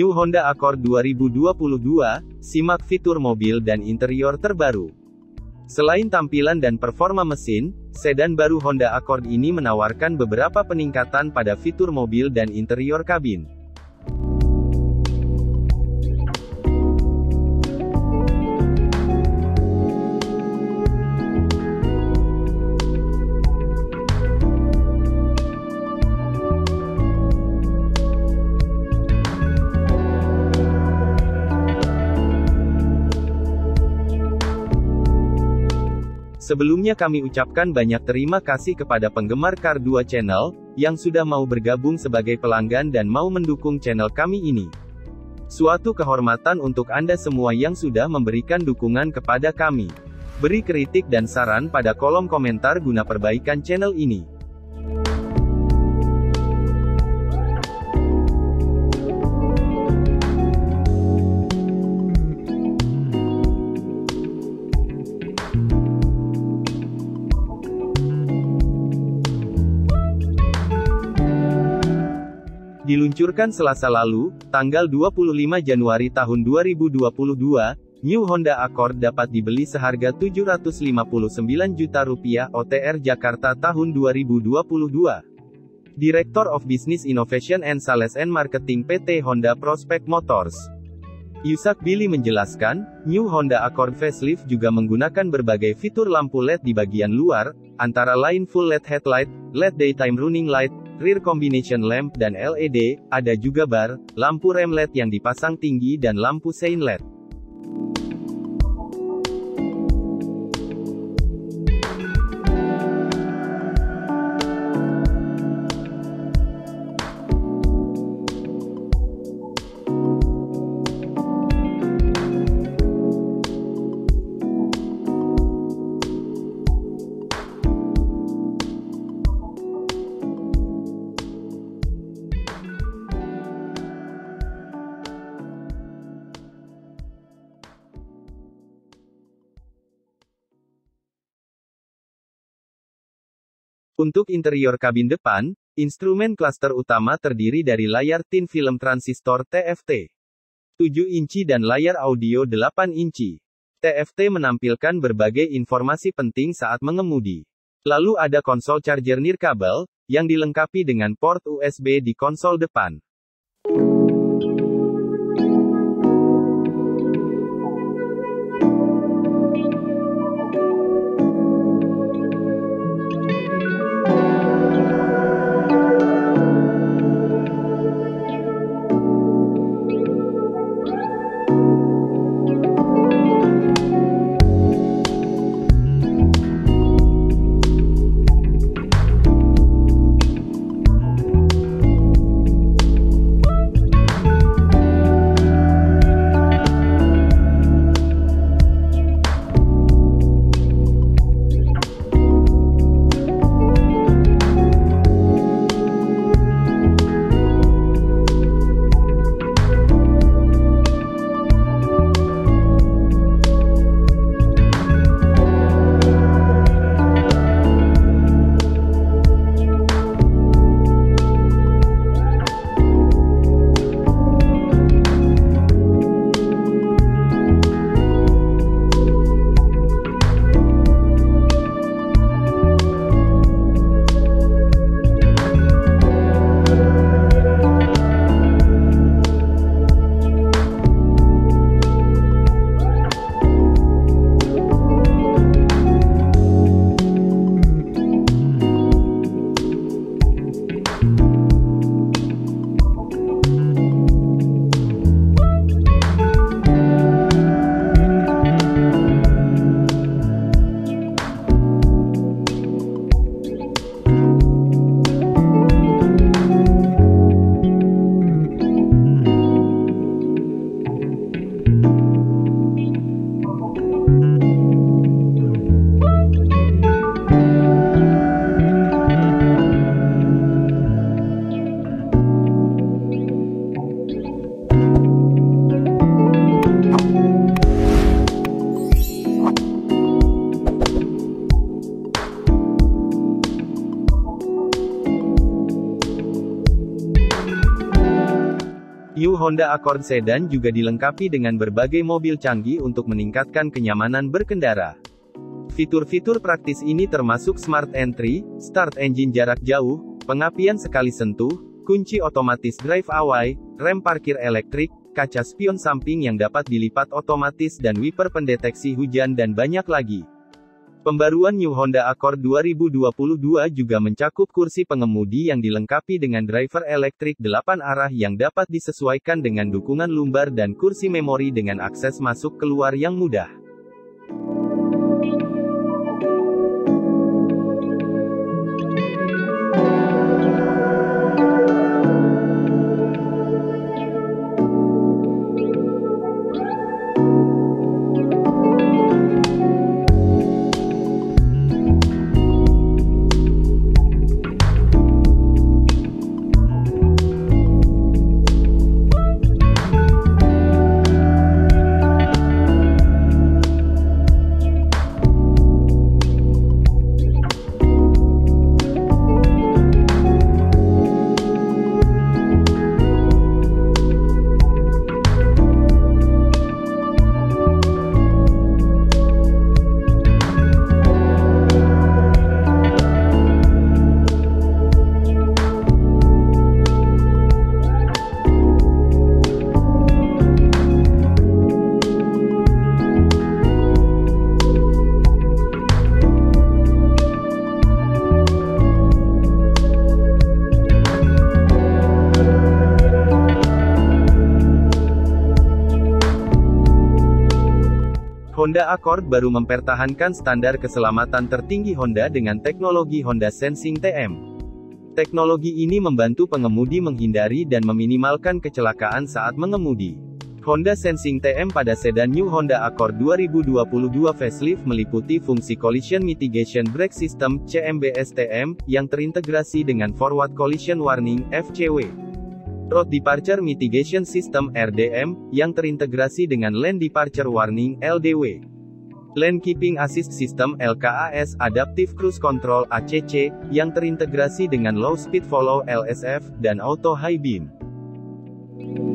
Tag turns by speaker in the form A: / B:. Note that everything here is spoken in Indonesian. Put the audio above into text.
A: New Honda Accord 2022, simak fitur mobil dan interior terbaru. Selain tampilan dan performa mesin, sedan baru Honda Accord ini menawarkan beberapa peningkatan pada fitur mobil dan interior kabin. Sebelumnya kami ucapkan banyak terima kasih kepada penggemar Car 2 Channel, yang sudah mau bergabung sebagai pelanggan dan mau mendukung channel kami ini. Suatu kehormatan untuk Anda semua yang sudah memberikan dukungan kepada kami. Beri kritik dan saran pada kolom komentar guna perbaikan channel ini. Diluncurkan Selasa lalu, tanggal 25 Januari tahun 2022, New Honda Accord dapat dibeli seharga Rp759 juta OTR Jakarta tahun 2022. Director of Business Innovation and Sales and Marketing PT Honda Prospect Motors, Yusak Billy menjelaskan, New Honda Accord facelift juga menggunakan berbagai fitur lampu LED di bagian luar, antara lain full LED headlight, LED daytime running light, rear combination lamp dan LED, ada juga bar, lampu rem LED yang dipasang tinggi dan lampu sein LED. Untuk interior kabin depan, instrumen klaster utama terdiri dari layar thin film transistor TFT 7 inci dan layar audio 8 inci. TFT menampilkan berbagai informasi penting saat mengemudi. Lalu ada konsol charger nirkabel, yang dilengkapi dengan port USB di konsol depan. New Honda Accord Sedan juga dilengkapi dengan berbagai mobil canggih untuk meningkatkan kenyamanan berkendara. Fitur-fitur praktis ini termasuk Smart Entry, Start Engine jarak jauh, pengapian sekali sentuh, kunci otomatis drive away, rem parkir elektrik, kaca spion samping yang dapat dilipat otomatis dan wiper pendeteksi hujan dan banyak lagi. Pembaruan New Honda Accord 2022 juga mencakup kursi pengemudi yang dilengkapi dengan driver elektrik 8 arah yang dapat disesuaikan dengan dukungan lumbar dan kursi memori dengan akses masuk keluar yang mudah. Honda Accord baru mempertahankan standar keselamatan tertinggi Honda dengan teknologi Honda Sensing TM. Teknologi ini membantu pengemudi menghindari dan meminimalkan kecelakaan saat mengemudi. Honda Sensing TM pada sedan New Honda Accord 2022 facelift meliputi fungsi Collision Mitigation Brake System (CMBS-TM) yang terintegrasi dengan Forward Collision Warning (FCW). Road Departure Mitigation System (RDM) yang terintegrasi dengan Lane Departure Warning (LDW). Lane Keeping Assist System (LKAS), Adaptive Cruise Control (ACC) yang terintegrasi dengan Low Speed Follow (LSF) dan Auto High Beam.